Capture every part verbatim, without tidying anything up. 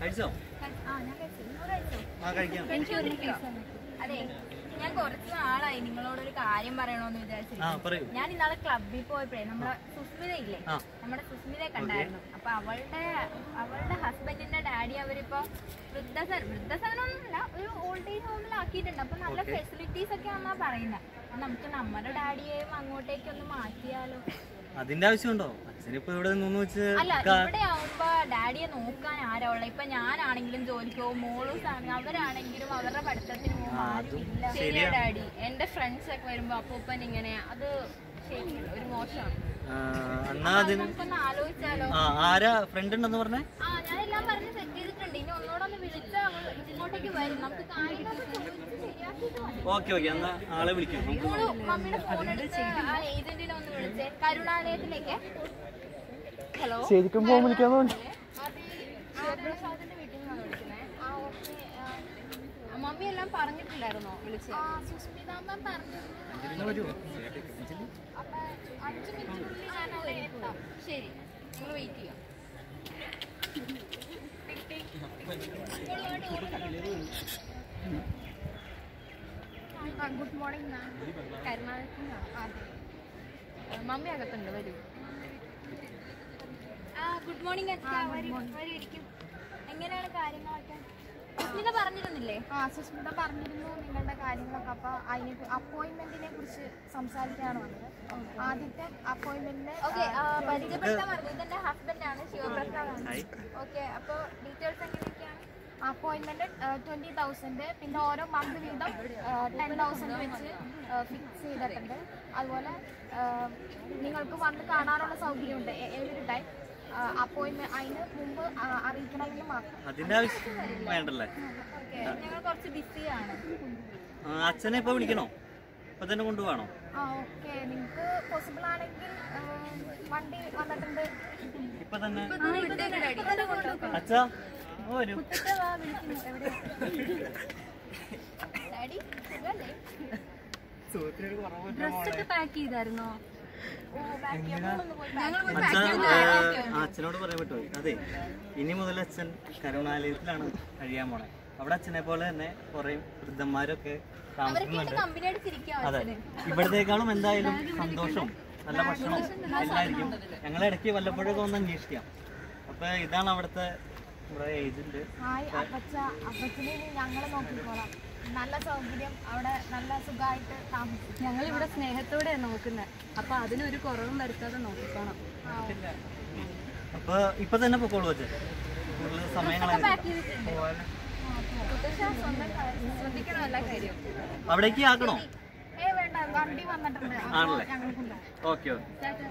അതെ, ഞാൻ കുറച്ച് നാളായി നിങ്ങളോടൊരു കാര്യം പറയണോന്ന് വിചാരിച്ചിരുന്നു. ഞാൻ ഇന്നാളെ ക്ലബിൽ പോയപ്പോഴേ നമ്മുടെ സുസ്മിത ഇല്ലേ, നമ്മുടെ സുസ്മിതയെ കണ്ടായിരുന്നു. അപ്പൊ അവളുടെ അവളുടെ ഹസ്ബൻഡിന്റെ ഡാഡി അവരിപ്പോ വൃദ്ധസന വൃദ്ധസനൊന്നുമില്ല, ഒരു ഓൾഡ് ഏജ് ഹോമിലാക്കിയിട്ടുണ്ട്. അപ്പൊ നല്ല ഫെസിലിറ്റീസ് ഒക്കെ ആണെന്നാ പറയുന്നത്. അപ്പൊ നമുക്ക് നമ്മുടെ ഡാഡിയെയും അങ്ങോട്ടേക്ക് ഒന്ന് മാറ്റിയാലോ? അതിന്റെ ആവശ്യമുണ്ടോ? അച്ഛനിപ്പോ ഇവിടെ നിന്ന് അല്ല, ഇവിടെ ആവുമ്പോ ഡാഡിയെ നോക്കാൻ ആരാ ഉള്ള? ഇപ്പൊ ഞാനാണെങ്കിലും ജോലിക്ക് പോകും, മോളൂസ് ആണെങ്കിലും അവരാണെങ്കിലും അവരുടെ പഠിത്തത്തിന് പോകും. ശരിയാ ഡാഡി, എന്റെ ഫ്രണ്ട്സ് ഒക്കെ വരുമ്പോ അപ്പൂപ്പൻ ഇങ്ങനെ, അത് ശരിയല്ല, ഒരു മോശമാണ്. നമുക്കൊന്ന് ആലോചിച്ചാലോ? ആരാ ഫ്രണ്ട് ഉണ്ടെന്ന് പറഞ്ഞേ? ആ, ഞാനെല്ലാം പറഞ്ഞ് സെറ്റ് ചെയ്തിട്ടുണ്ട്. ഇനി ഒന്നോടൊന്ന് വിളിച്ചാൽ ഇങ്ങോട്ടേക്ക് വരും. നമുക്ക് ഓക്കെ ഓക്കെ, എന്നാ ആളെ വിളിക്കും. മമ്മിയുടെ ഫോൺ എടുത്ത് ആ ഏജന്റിനെ ഒന്ന് വിളിച്ചേ, കരുണാലയത്തിലേക്ക്. ഹലോ, ശരിക്കും ഫോൺ വിളിക്കാന്ന് പറഞ്ഞു. ശിവപ്രസാദിന്റെ വീട്ടിൽ നിന്നാണ് വിളിക്കുന്നത്. ആ ഓക്കെ. മമ്മി എല്ലാം പറഞ്ഞിട്ടില്ലായിരുന്നോ വിളിച്ചത്? സുസ്മിത പറഞ്ഞു. അപ്പൊ അഞ്ചു മിനിറ്റിനുള്ളിൽ ഞാൻ അവിടെ എത്താം. ശരി, നിങ്ങൾ വെയിറ്റ് ചെയ്യാം. Good morning ma'am. കരുണാലയത്തിൽ മമ്മി അകത്തുണ്ട്, വരൂ. ആ, ഗുഡ് മോർണിംഗ് അച്ഛാ. വരൂ വരൂ, ഇരിക്കും. എങ്ങനെയാണ് കാര്യങ്ങളൊക്കെ? സുസ്മിത പറഞ്ഞിരുന്നില്ലേ? ആ, സുസ്മിത പറഞ്ഞിരുന്നു നിങ്ങളുടെ കാര്യങ്ങളൊക്കെ. അപ്പൊ അതിനെ അപ്പോയിന്റ്മെന്റിനെ കുറിച്ച് സംസാരിക്കാനാണ് വന്നത്. ആദ്യത്തെ അപ്പോയിന്റ്മെന്റിന് പരിചയപ്പെടുത്താൻ പറഞ്ഞു. ഇതെന്റെ ഹസ്ബൻഡാണ്, ശിവപ്രസാദാണ്. ഓക്കെ, അപ്പൊ ഡീറ്റെയിൽസ് എങ്ങനെയൊക്കെയാണ്? അപ്പോയിന്റ്മെന്റ് ട്വന്റി തൗസൻഡ്, പിന്നെ ഓരോ മന്ത് വീതം ടെൻ തൗസൻഡ് വെച്ച് ഫിക്സ് ചെയ്തിട്ടുണ്ട്. അതുപോലെ നിങ്ങൾക്ക് വന്ന് കാണാനുള്ള സൗകര്യമുണ്ട് എവരി ടൈം. അപ്പോയിന്റ്മെന്റ് അതിന് മുമ്പ് അറിയിക്കണമെങ്കിൽ മാത്രം. അതിന്റെ ആവശ്യം വേണ്ടല്ലേ? ഞങ്ങൾ കുറച്ച് ബിസിയാണ്. അച്ഛനെ ഇപ്പൊ വിളിക്കണോ? ഇപ്പൊ തന്നെ കൊണ്ടുപോകണോ? ആ, ഓക്കെ, നിങ്ങൾക്ക് പോസിബിൾ ആണെങ്കിൽ വണ്ടി വന്നിട്ടുണ്ട്. ഇപ്പൊ തന്നെ അച്ഛാ വരൂ. ഡ്രസ്സൊക്കെ പാക്ക് ചെയ്തായിരുന്നോ? അച്ഛനോട് പറയാൻ പറ്റുമോ? അതെ, ഇനി മുതൽ അച്ഛൻ കരുണാലയത്തിലാണ് കഴിയാൻ പോണേ. അവിടെ അച്ഛനെ പോലെ തന്നെ കുറെ വൃദ്ധന്മാരൊക്കെ താമസിക്കുന്നുണ്ട്. അതെ, ഇവിടത്തേക്കാളും എന്തായാലും സന്തോഷവും നല്ല ഭക്ഷണവും എല്ലായിരിക്കും. ഞങ്ങളെ ഇടയ്ക്ക് വല്ലപ്പോഴൊക്കെ ഒന്ന് അന്വേഷിക്കാം. അപ്പൊ ഇതാണ് അവിടുത്തെ ഏജന്റ്. അപ്പച്ചനെ ഞങ്ങൾ നോക്കിക്കോളാം. നല്ല സൗകര്യം, അവിടെ നല്ല സുഖമായിട്ട് താമസിക്കും. ഞങ്ങൾ ഇവിടെ സ്നേഹത്തോടെ നോക്കുന്നത്. അപ്പൊ അതിനൊരു കുറവും വരുത്താതെ നോക്കിക്കോണം. അപ്പൊ ഇപ്പൊ തന്നെ പൊക്കോളൂ അച്ഛൻ, കൂടുതൽ സമയങ്ങളായി. അവിടേക്ക് ആക്കണോ? വണ്ടി വന്നിട്ടുണ്ട്. ആണല്ലേ? Okay okay.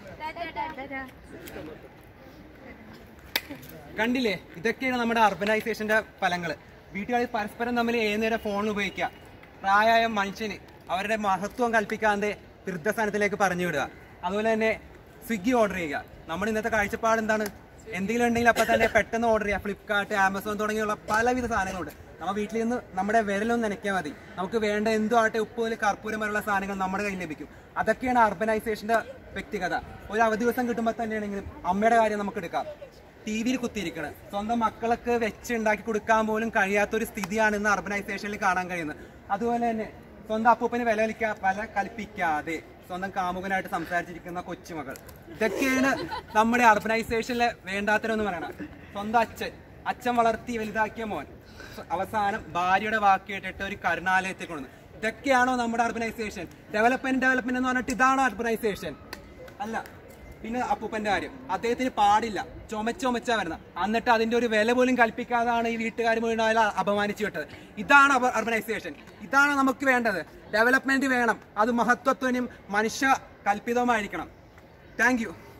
കണ്ടില്ലേ, ഇതൊക്കെയാണ് നമ്മുടെ അർബനൈസേഷന്റെ ഫലങ്ങൾ. വീട്ടുകാർ പരസ്പരം തമ്മിൽ ഏതുനേരം ഫോൺ ഉപയോഗിക്കുക, പ്രായമായ മനുഷ്യന് അവരുടെ മഹത്വം കൽപ്പിക്കാതെ വൃദ്ധസ്ഥാനത്തിലേക്ക് പറഞ്ഞു വിടുക, അതുപോലെ തന്നെ സ്വിഗ്ഗി ഓർഡർ ചെയ്യുക. നമ്മുടെ ഇന്നത്തെ കാഴ്ചപ്പാട് എന്താണ്? എന്തെങ്കിലും ഉണ്ടെങ്കിൽ അപ്പം തന്നെ പെട്ടെന്ന് ഓർഡർ ചെയ്യുക. ഫ്ലിപ്കാർട്ട്, ആമസോൺ തുടങ്ങിയുള്ള പലവിധ സാധനങ്ങളുണ്ട്. നമ്മൾ വീട്ടിൽ നിന്ന് നമ്മുടെ വിരലൊന്ന് നനയ്ക്കാൻ മതി, നമുക്ക് വേണ്ട എന്തോ ആട്ടെ, ഉപ്പുപോലെ കർപ്പൂരം വരെയുള്ള സാധനങ്ങൾ നമ്മുടെ കയ്യിൽ ലഭിക്കും. അതൊക്കെയാണ് അർബനൈസേഷന്റെ വ്യക്തിഗത. ഒരു അവധി ദിവസം കിട്ടുമ്പോൾ തന്നെയാണെങ്കിലും അമ്മയുടെ കാര്യം നമുക്ക് എടുക്കാം. ടി വിയിൽ കുത്തിയിരിക്കണം, സ്വന്തം മക്കൾക്ക് വെച്ചുണ്ടാക്കി കൊടുക്കാൻ പോലും കഴിയാത്തൊരു സ്ഥിതിയാണ് ഇന്ന് അർബനൈസേഷനിൽ കാണാൻ കഴിയുന്നത്. അതുപോലെ തന്നെ സ്വന്തം അപ്പൂപ്പന് വില വലിക്കാ വില കൽപ്പിക്കാതെ സ്വന്തം കാമുകനായിട്ട് സംസാരിച്ചിരിക്കുന്ന കൊച്ചുമകൾ, ഇതൊക്കെയാണ് നമ്മുടെ അർബനൈസേഷനിലെ വേണ്ടാത്തരെന്ന് പറയണം. സ്വന്തം അച്ഛൻ അച്ഛൻ വളർത്തി വലുതാക്കിയ മോൻ അവസാനം ഭാര്യയുടെ വാക്ക് കേട്ടിട്ട് ഒരു കരുണാലയത്തിൽ കൊണ്ടുവന്നു. ഇതൊക്കെയാണോ നമ്മുടെ അർബനൈസേഷൻ? ഡെവലപ്മെന്റ് ഡെവലപ്മെന്റ് എന്ന് പറഞ്ഞിട്ട് ഇതാണോ അർബനൈസേഷൻ? അല്ല. പിന്നെ അപ്പൂപ്പന്റെ കാര്യം, അദ്ദേഹത്തിന് പാടില്ല, ചുമച്ചൊമച്ചാ വരുന്ന, എന്നിട്ട് അതിന്റെ ഒരു വില പോലും കൽപ്പിക്കാതാണ് ഈ വീട്ടുകാർ മുഴുവൻ അയാൾ അപമാനിച്ചു വിട്ടത്. ഇതാണ് അർബനൈസേഷൻ, ഇതാണ് നമുക്ക് വേണ്ടത്. ഡെവലപ്മെന്റ് വേണം, അത് മഹത്വത്തിനും മനുഷ്യ കൽപ്പിതവുമായിരിക്കണം. Thank you.